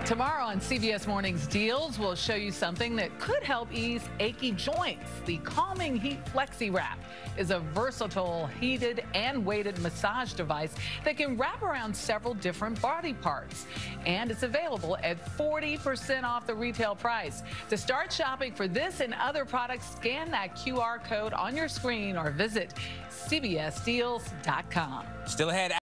Tomorrow on CBS Morning's Deals, we'll show you something that could help ease achy joints. The Calming Heat Flexi Wrap is a versatile heated and weighted massage device that can wrap around several different body parts. And it's available at 40% off the retail price. To start shopping for this and other products, scan that QR code on your screen or visit cbsdeals.com. Still ahead.